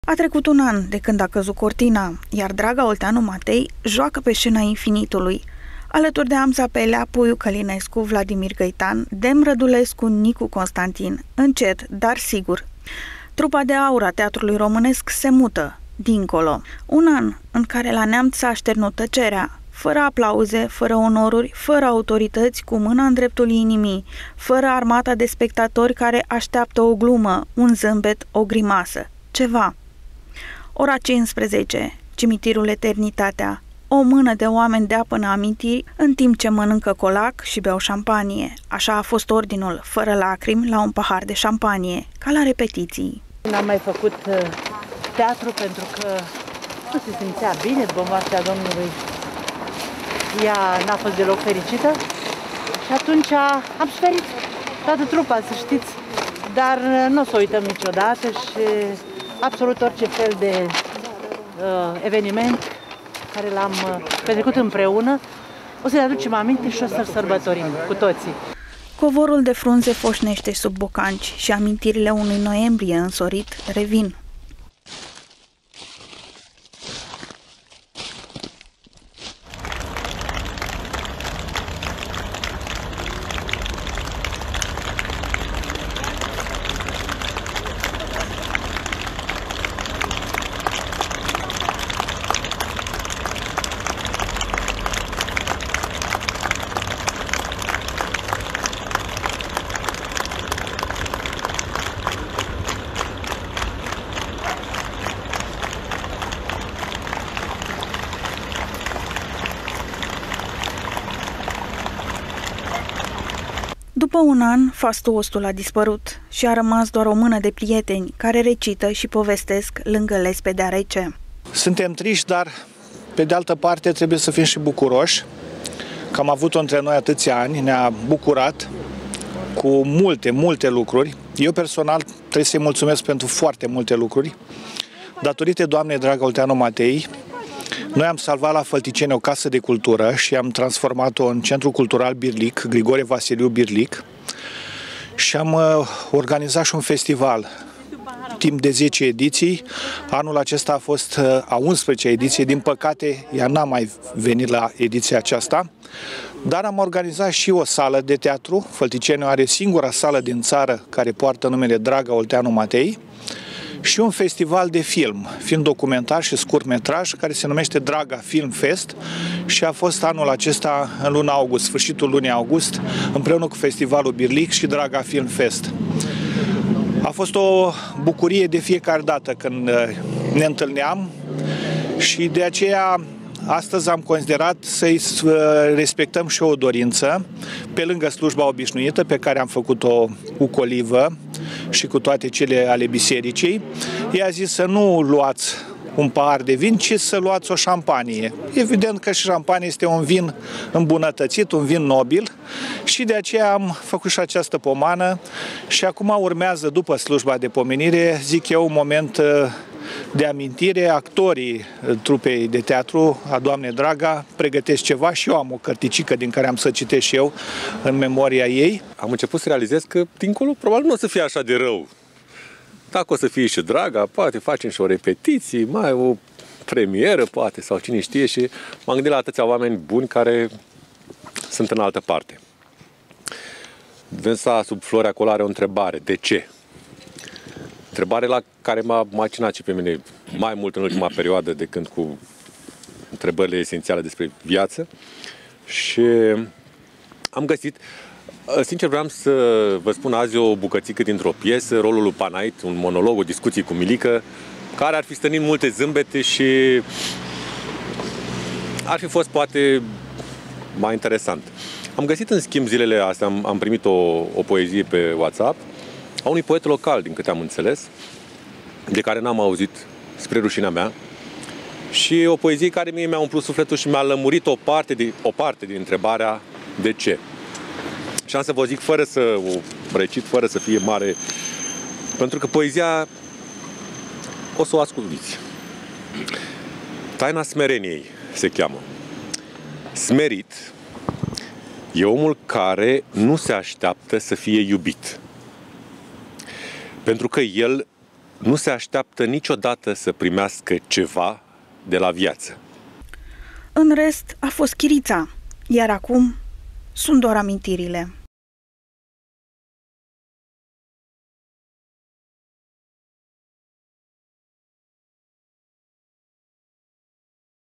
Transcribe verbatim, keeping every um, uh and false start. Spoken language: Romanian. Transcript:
A trecut un an de când a căzut cortina, iar Draga Olteanu Matei joacă pe scena Infinitului, alături de Amza Pelea, Puiu Călinescu, Vladimir Găitan, Dem Rădulescu, Nicu Constantin, încet, dar sigur. Trupa de aur a teatrului românesc se mută, dincolo. Un an în care la Neamț s-a așternut tăcerea, fără aplauze, fără onoruri, fără autorități cu mâna în dreptul inimii, fără armata de spectatori care așteaptă o glumă, un zâmbet, o grimasă, ceva. Ora cincisprezece, cimitirul Eternitatea, o mână de oameni dea până amintiri în timp ce mănâncă colac și beau șampanie. Așa a fost ordinul, fără lacrimi, la un pahar de șampanie, ca la repetiții. N-am mai făcut uh, teatru pentru că nu se simțea bine după moartea Domnului. Ea n-a fost deloc fericită și atunci am suferit toată trupa, să știți. Dar uh, nu o să uităm niciodată și absolut orice fel de uh, eveniment care l-am uh, petrecut împreună, o să-i aducem aminte și o să-l sărbătorim cu toții. Covorul de frunze foșnește sub bocanci și amintirile unui noiembrie însorit revin. După un an, fastuostul a dispărut și a rămas doar o mână de prieteni care recită și povestesc lângă lespedea rece. Suntem triști, dar pe de altă parte trebuie să fim și bucuroși că am avut-o între noi atâția ani, ne-a bucurat cu multe, multe lucruri. Eu personal trebuie să-i mulțumesc pentru foarte multe lucruri. Datorită doamnei Draga Olteanu Matei, noi am salvat la Fălticeni o casă de cultură și am transformat-o în Centrul Cultural Birlic, Grigore Vasiliu Birlic, și am uh, organizat și un festival timp de zece ediții. Anul acesta a fost uh, a unsprezecea ediție, din păcate ea n-a mai venit la ediția aceasta, dar am organizat și o sală de teatru. Fălticeni are singura sală din țară care poartă numele Draga Olteanu Matei, și un festival de film, film documentar și scurtmetraj, care se numește Draga Film Fest și a fost anul acesta în luna august, sfârșitul lunii august, împreună cu Festivalul Birlic și Draga Film Fest. A fost o bucurie de fiecare dată când ne întâlneam și de aceea astăzi am considerat să-i respectăm și o dorință, pe lângă slujba obișnuită pe care am făcut-o cu colivă și cu toate cele ale bisericii. Ea a zis să nu luați un pahar de vin, ci să luați o șampanie. Evident că și șampanie este un vin îmbunătățit, un vin nobil, și de aceea am făcut și această pomană și acum urmează, după slujba de pomenire, zic eu, un moment de amintire. Actorii trupei de teatru a doamnei Draga pregătesc ceva și eu am o cărticică din care am să citesc și eu în memoria ei. Am început să realizez că dincolo probabil nu o să fie așa de rău. Dacă o să fie și Draga, poate facem și o repetiție, mai o premieră, poate, sau cine știe, și m-am gândit la atâția oameni buni care sunt în altă parte. Dânsa sub flori acolo are o întrebare. De ce? Întrebare la care m-a macinat și pe mine mai mult în ultima perioadă de când cu întrebările esențiale despre viață. Și am găsit, sincer vreau să vă spun azi o bucățică dintr-o piesă, rolul lui Panait, un monolog, o discuție cu Milică, care ar fi stănit multe zâmbete și ar fi fost poate mai interesant. Am găsit în schimb zilele astea, am, am primit o, o poezie pe WhatsApp a unui poet local, din câte am înțeles, de care n-am auzit, spre rușinea mea, și o poezie care mie mi-a umplut sufletul și mi-a lămurit o parte, de, o parte din întrebarea de ce. Și am să vă zic fără să o recit, fără să fie mare, pentru că poezia o să o ascultiți. Taina smereniei se cheamă. Smerit e omul care nu se așteaptă să fie iubit, pentru că el nu se așteaptă niciodată să primească ceva de la viață. În rest, a fost Chirița, iar acum sunt doar amintirile.